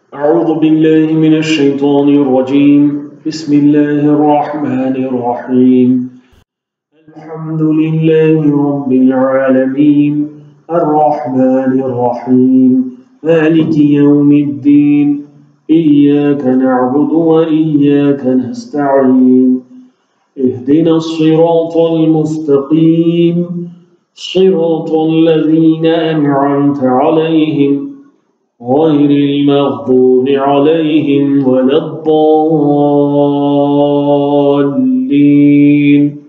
أعوذ بالله من الشيطان الرجيم. بسم الله الرحمن الرحيم. الحمد لله رب العالمين، الرحمن الرحيم، مالك يوم الدين. إياك نعبد وإياك نستعين. اهدنا الصراط المستقيم، صراط الذين أنعمت عليهم غير المغضوب عليهم ولا الضالين.